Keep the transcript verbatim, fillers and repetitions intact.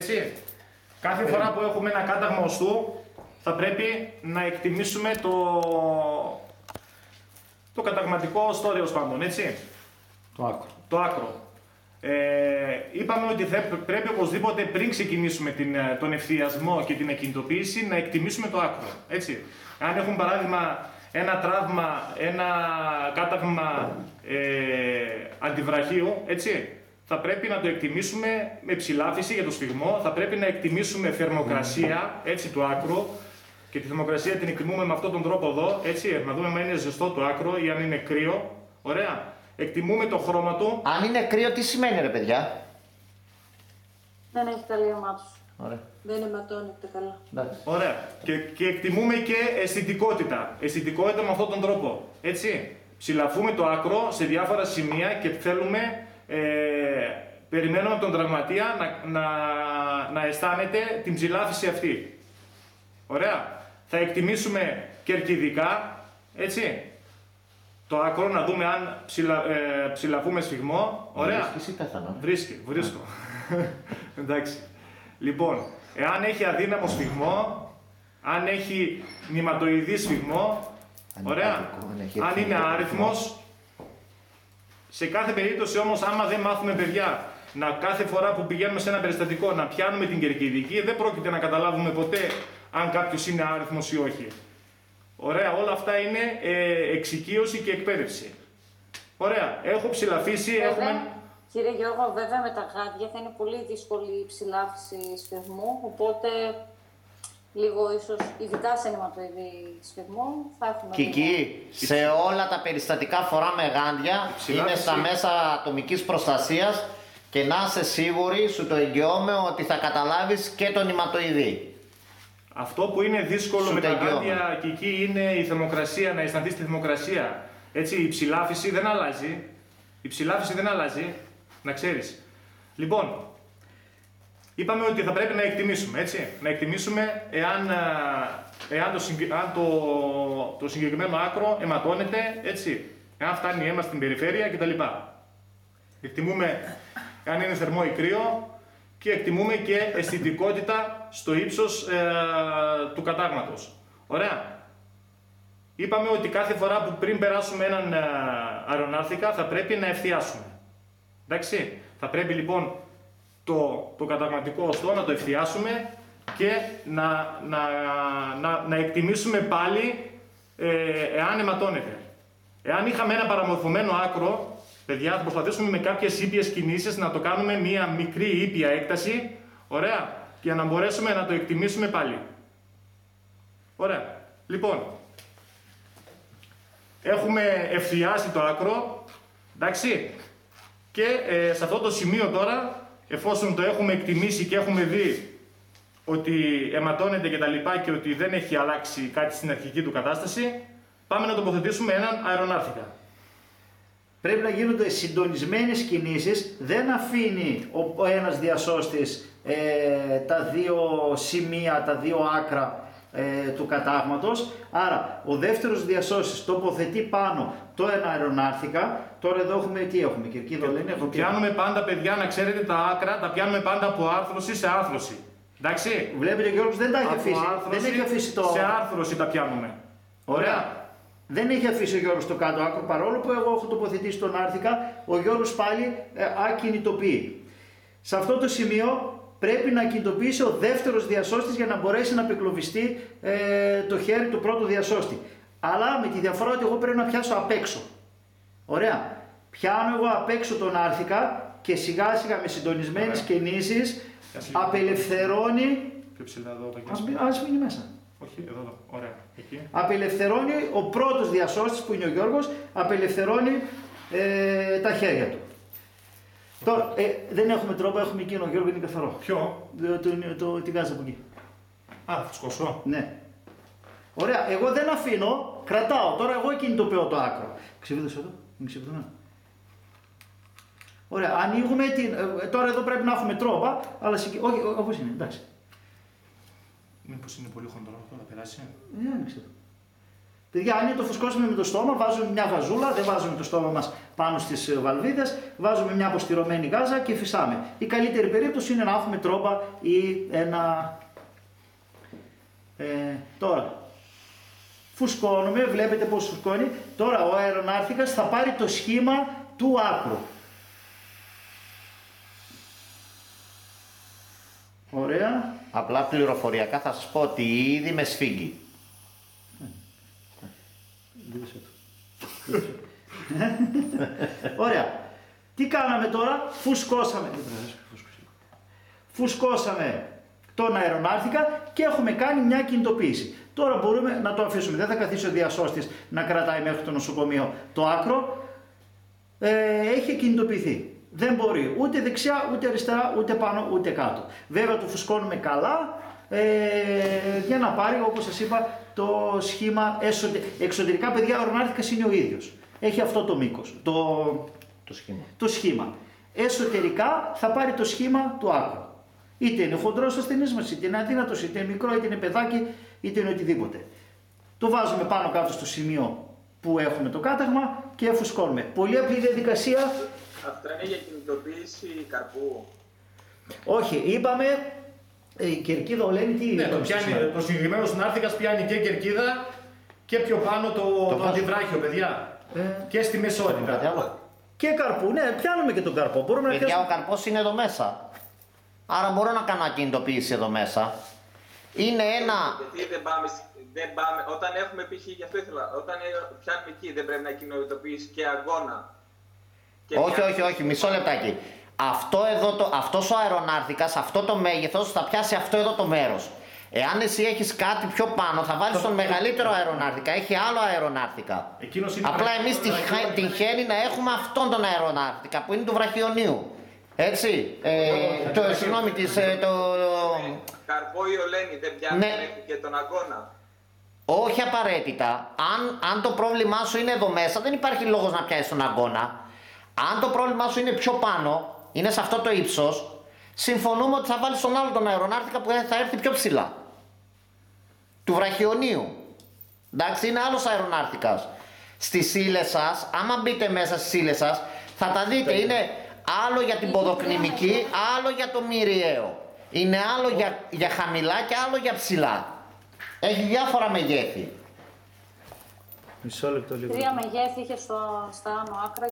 Έτσι. Κάθε φορά που έχουμε ένα κάταγμα οστού, θα πρέπει να εκτιμήσουμε το, το καταγματικό οστό, τέλος πάντων, έτσι. Το άκρο. Το άκρο. Ε, είπαμε ότι θα, πρέπει οπωσδήποτε πριν ξεκινήσουμε την, τον ευθειασμό και την εκκινητοποίηση να εκτιμήσουμε το άκρο, έτσι. Αν έχουμε παράδειγμα ένα τραύμα, ένα κάταγμα ε, αντιβραχίου, έτσι, θα πρέπει να το εκτιμήσουμε με ψηλάφιση για το σφιγμό, θα πρέπει να εκτιμήσουμε θερμοκρασία, έτσι, του άκρου, και τη θερμοκρασία την εκτιμούμε με αυτόν τον τρόπο εδώ, έτσι, να δούμε αν είναι ζεστό το άκρο ή αν είναι κρύο, ωραία. Εκτιμούμε το χρώμα του. Αν είναι κρύο, τι σημαίνει, ρε παιδιά? Δεν έχει καλή αμάψη. Ωραία. Δεν αιματώνεται καλά. Εντάξει. Ωραία. Και, και εκτιμούμε και αισθητικότητα. Αισθητικότητα με αυτόν τον τρόπο. Έτσι. Ψηλαφούμε το άκρο σε διάφορα σημεία και θέλουμε, ε, περιμένουμε τον τραυματία να, να, να αισθάνεται την ψηλάφιση αυτή. Ωραία. Θα εκτιμήσουμε κερκιδικά, έτσι, το άκρο, να δούμε αν ψηλα, ε, ψηλαφούμε σφιγμό. Ωραία. Βρίσκεις ή πέθανα? Βρίσκει, βρίσκω. Εντάξει. Λοιπόν, εάν έχει αδύναμο σφιγμό, αν έχει νηματοειδή σφιγμό, ωραία, αν είναι άριθμος, σε κάθε περίπτωση όμως, άμα δεν μάθουμε, παιδιά, να κάθε φορά που πηγαίνουμε σε ένα περιστατικό να πιάνουμε την κερκιδική, δεν πρόκειται να καταλάβουμε ποτέ αν κάποιος είναι άριθμος ή όχι. Ωραία, όλα αυτά είναι ε, εξοικείωση και εκπαίδευση. Ωραία, έχω ψηλαφίσει, Βέβαια, έχουμε... Κύριε Γιώργο, βέβαια με τα γάντια θα είναι πολύ δύσκολη η ψηλάφιση σφιγμού, οπότε λίγο ίσως, ειδικά σε αιματοειδή σφιγμό, θα έχουμε... Και εκεί, σε όλα τα περιστατικά φοράμε γάντια, είναι στα μέσα ατομικής προστασίας και να είσαι σίγουροι, σου το εγγυώμαι, ότι θα καταλάβεις και τον αιματοειδή. Αυτό που είναι δύσκολο Σου με τα τελειώνω. γάντια και εκεί είναι η θερμοκρασία, να αισθανθείς τη θερμοκρασία. Έτσι, η ψηλάφιση δεν αλλάζει. Η ψηλάφιση δεν αλλάζει, να ξέρεις. Λοιπόν, είπαμε ότι θα πρέπει να εκτιμήσουμε, έτσι. Να εκτιμήσουμε εάν, εάν, το, συγκ- αν το, το συγκεκριμένο άκρο αιματώνεται, έτσι. Εάν φτάνει η αίμα στην περιφέρεια κτλ. Εκτιμούμε αν είναι θερμό ή κρύο και εκτιμούμε και αισθητικότητα στο ύψος ε, του κατάγματος. Ωραία. Είπαμε ότι κάθε φορά που πριν περάσουμε έναν ε, αερονάρθηκα θα πρέπει να ευθιάσουμε. Εντάξει. Θα πρέπει λοιπόν το, το καταγματικό οστό να το ευθιάσουμε και να, να, να, να εκτιμήσουμε πάλι ε, εάν αιματώνεται. Εάν είχαμε ένα παραμορφωμένο άκρο, παιδιά, θα προσπαθήσουμε με κάποιες ήπιες κινήσεις να το κάνουμε μία μικρή ήπια έκταση, ωραία, για να μπορέσουμε να το εκτιμήσουμε πάλι. Ωραία. Λοιπόν, έχουμε ευθιάσει το άκρο, εντάξει, και ε, σε αυτό το σημείο τώρα, εφόσον το έχουμε εκτιμήσει και έχουμε δει ότι αιματώνεται και τα λοιπά και ότι δεν έχει αλλάξει κάτι στην αρχική του κατάσταση, πάμε να τοποθετήσουμε έναν αερονάρθηκα. Πρέπει να γίνονται συντονισμένες κινήσεις, δεν αφήνει ο ένας διασώστης ε, τα δύο σημεία, τα δύο άκρα ε, του κατάγματος. Άρα ο δεύτερος διασώστης τοποθετεί πάνω το ένα αερονάρθηκα. Τώρα εδώ έχουμε, τι έχουμε, κερκίδα λένε, έχουμε Πιάνουμε πάντα, παιδιά, να ξέρετε, τα άκρα τα πιάνουμε πάντα από άρθρωση σε άρθρωση. Εντάξει. Βλέπετε, ο Γιώργος δεν τα έχει Από αφήσει, άρθρωση δεν έχει αφήσει το... σε άρθρωση τα πιάνουμε. Ωραία. Δεν έχει αφήσει ο Γιώργος το κάτω άκρο, παρόλο που εγώ έχω τοποθετήσει τον άρθηκα, ο Γιώργος πάλι ε, ακινητοποιεί. Σε αυτό το σημείο πρέπει να κινητοποιήσει ο δεύτερος διασώστης για να μπορέσει να απεκλωβιστεί ε, το χέρι του πρώτου διασώστη. Αλλά με τη διαφορά ότι εγώ πρέπει να πιάσω απ' έξω. Ωραία. Πιάνω εγώ απ' έξω τον άρθηκα και σιγά σιγά με συντονισμένες κινήσεις απελευθερώνει. Πιο ψηλά εδώ, το Ας, μει- ας μείνει μέσα. Όχι, εδώ, εδώ. Ωραία. Εκεί. Απελευθερώνει ο πρώτος διασώστης που είναι ο Γιώργος, απελευθερώνει ε, τα χέρια του. Τώρα, ε, δεν έχουμε τρόπο, έχουμε εκείνο, ο Γιώργο είναι καθαρό. Ποιο? Το, το, το, την κάζα από εκεί. Α, θα φουσκώσω. Ναι. Ωραία, εγώ δεν αφήνω, κρατάω, τώρα εγώ κινητοποιώ το άκρο. Ξεβίδωσε εδώ, μην ξεβίδωνα. Ωραία, ανοίγουμε την, ε, τώρα εδώ πρέπει να έχουμε τρόπα, αλλά σε, όχι, όπως είναι, εντάξει. Μήπως είναι πολύ χοντρό αυτό, να περάσει. Δεν άνοιξε το. Παιδιά, αν είναι το φουσκώσουμε με το στόμα, βάζουμε μια βαζούλα, δεν βάζουμε το στόμα μας πάνω στις βαλβίδες, βάζουμε μια αποστηρωμένη γάζα και φυσάμε. Η καλύτερη περίπτωση είναι να έχουμε τρόμπα ή ένα... Ε, τώρα, φουσκώνουμε, βλέπετε πώς φουσκώνει. Τώρα ο αερονάρθηκας θα πάρει το σχήμα του άκρου. Ωραία. Απλά πληροφοριακά θα σας πω ότι ήδη με σφίγγει. Ωραία. Τι κάναμε τώρα, φουσκώσαμε. Φουσκώσαμε τον αερονάρθηκα και έχουμε κάνει μια κινητοποίηση. Τώρα μπορούμε να το αφήσουμε. Δεν θα καθίσει ο διασώστης να κρατάει μέχρι το νοσοκομείο το άκρο. Ε, έχει κινητοποιηθεί. Δεν μπορεί ούτε δεξιά, ούτε αριστερά, ούτε πάνω, ούτε κάτω. Βέβαια το φουσκώνουμε καλά ε, για να πάρει, όπως σας είπα, το σχήμα εσωτε... εξωτερικά. Παιδιά, ο αερονάρθηκας είναι ο ίδιος. Έχει αυτό το μήκος, το... Το σχήμα. το σχήμα. Εσωτερικά θα πάρει το σχήμα του άκρου. Είτε είναι χοντρός ασθενής μας, είτε είναι αδύνατος, είτε είναι μικρό, είτε είναι παιδάκι, είτε είναι οτιδήποτε. Το βάζουμε πάνω κάτω στο σημείο που έχουμε το κάταγμα και φουσκώνουμε. Πολύ απλή διαδικασία. Αυτό είναι για κινητοποίηση καρπού. Όχι, είπαμε, η κερκίδα ολένη τι Ναι, το, πιάνει, το συγκεκριμένο συνάρθηκας πιάνει και κερκίδα και πιο πάνω το, το, το αντιβράχιο, παιδιά. Ε, και στη μεσότητα. Και καρπού, ναι, πιάνουμε και τον καρπό. Μπορούμε Παιδιά, να πιάσουμε... ο καρπός είναι εδώ μέσα. Άρα μπορώ να κάνω ακινητοποίηση εδώ μέσα. Είναι ένα... Γιατί δεν πάμε, δεν πάμε, όταν έχουμε π.χ. γι' αυτό ήθελα, όταν πιάνουμε εκεί δεν πρέπει να κοινοποιήσει και αγώνα. Και όχι, πιάνουμε... όχι, όχι, μισό λεπτάκι. Αυτό εδώ, το, αυτός ο αερονάρθηκας, αυτό το μέγεθος θα πιάσει αυτό εδώ το μέρος. Εάν εσύ έχεις κάτι πιο πάνω, θα βάλεις τον μεγαλύτερο αερονάρθηκα. Έχει άλλο αερονάρθηκα. Απλά εμείς τυχαίνει να έχουμε αυτόν τον αερονάρθηκα που είναι του βραχιονίου. Έτσι, ε, το, συγγνώμη, της, ε, το... Καρπό ή ολένη δεν πιάνει ναι. μέχρι και τον αγώνα. Όχι απαραίτητα. Αν, αν το πρόβλημά σου είναι εδώ μέσα, δεν υπάρχει λόγος να πιάσεις τον αγώνα. Αν το πρόβλημά σου είναι πιο πάνω, είναι σε αυτό το ύψος, συμφωνούμε ότι θα βάλεις τον άλλο τον αερονάρθηκα που θα έρθει πιο ψηλά. Του βραχιονίου. Εντάξει, είναι άλλος αερονάρθηκας. Στις ύλες σας, άμα μπείτε μέσα στις ύλες σας, θα τα δείτε. Είναι άλλο για την ποδοκνημική, άλλο για το μυριαίο. Είναι άλλο για, για χαμηλά και άλλο για ψηλά. Έχει διάφορα μεγέθη. Μισό λεπτό λίγο. Τρία μεγέθη είχε στο, στα άνω άκρα.